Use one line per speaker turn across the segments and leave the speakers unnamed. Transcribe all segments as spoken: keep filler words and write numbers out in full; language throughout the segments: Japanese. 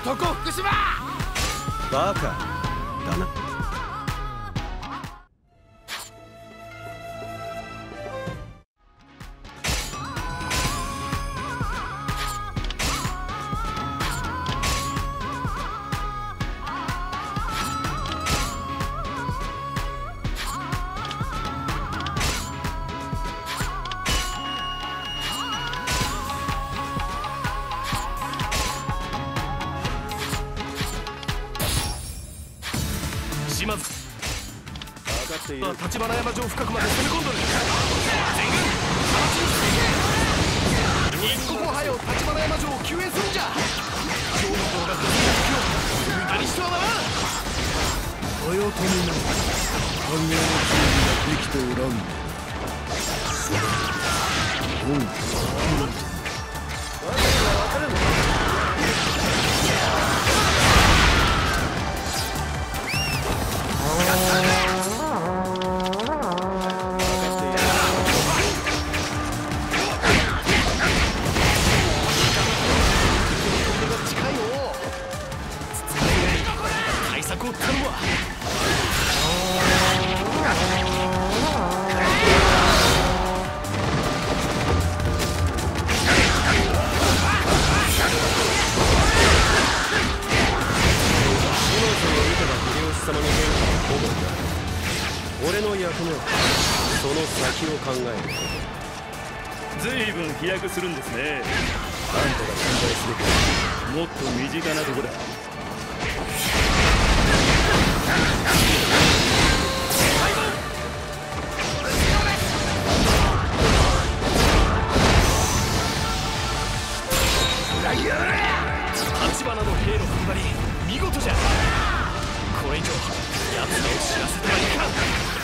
男福島
バカだな。
島津立花山城深くまで攻め込んどる。全軍一刻も早う立花山城を救援するんじゃ。城の方が崩れた時を無駄にしてはならん。
豊臣の反応の準備ができておらんのだ。うん、
俺の役目はその先を考える。
随分飛躍するんですね。あんたが信頼すべきはもっと身近なとこだ。
立花の兵の踏ん張り見事じゃ。これ以上奴らを知らせてはいかん。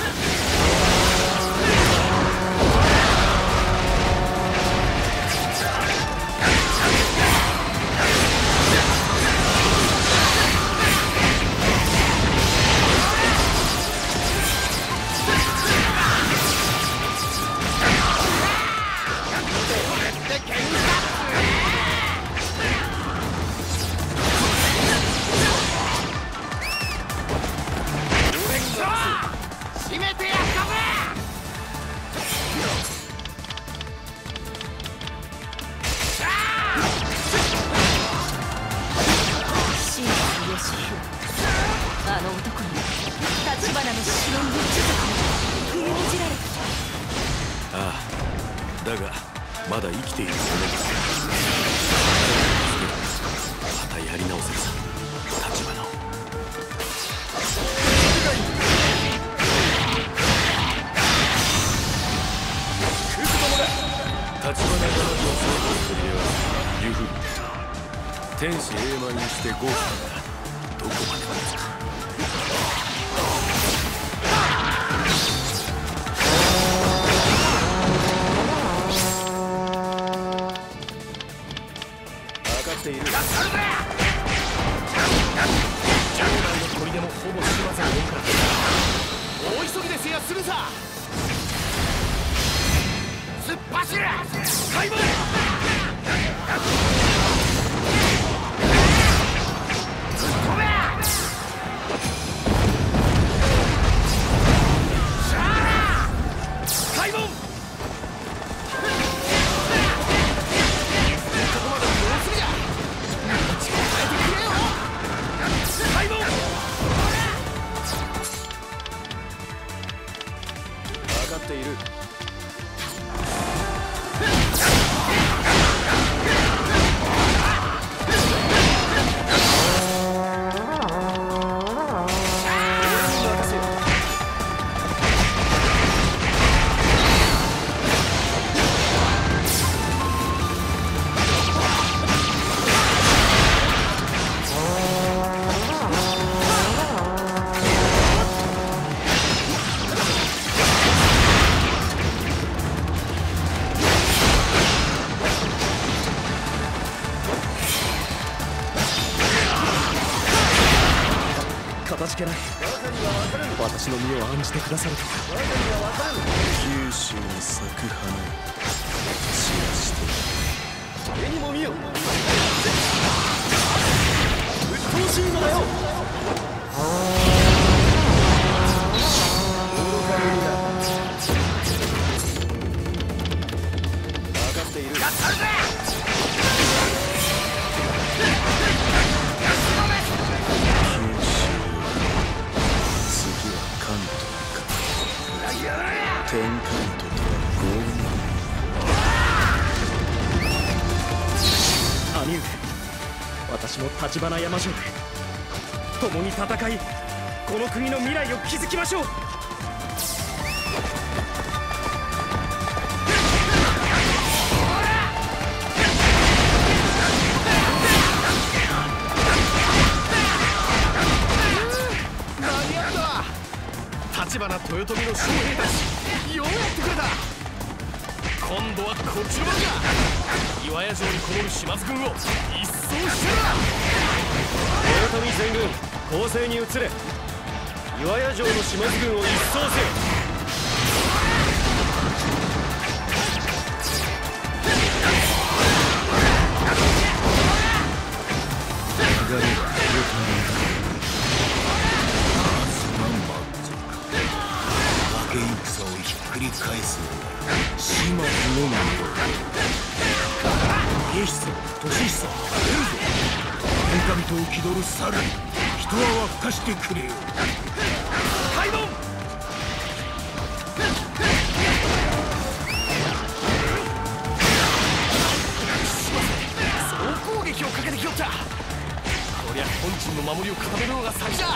あの男に立花の城の一族を踏みにじられた。
ああ、だがまだ生きているものです。またやり直せるさ、立花を。立花がの成功するようユフ天使永満にしてゴーストだ。どこまでもつか。
分かっている。
ジャンガルの砦もほぼ島津を追うから大急ぎで制圧するさ。突っ走れ開門。
私の身を案じてくださるとか。九州に咲く花を散らして目にも見よ。
ってほしいのだよ。分かっている。やったるぜ。次は関東か。天関東とは豪雨。兄上、私も橘山城で共に戦い、この国の未来を築きましょう。
橘豊臣の将兵たち、ようやってくれた。今度はこっちの番だ。岩屋城にこもる島津軍を一掃してら。
豊臣全軍攻勢に移れ。岩屋城の島津軍を一掃せよ。戦をひっくり返す島津のみ。家久、年久、出るぞ。天下人を気取る猿、人は沸かしてくれよ。開門。総攻撃をかけてきよった。こりゃ本陣の守りを固めるのが先じゃ。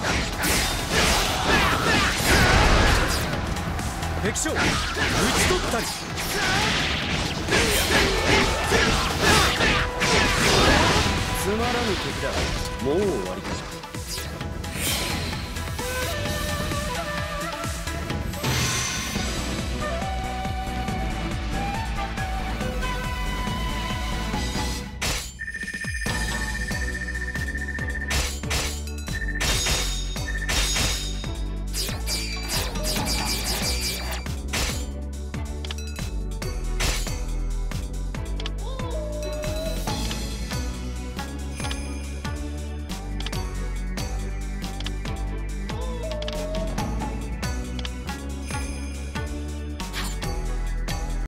敵将討ち取った。
り。
つまらぬ敵だ。もう終わりか。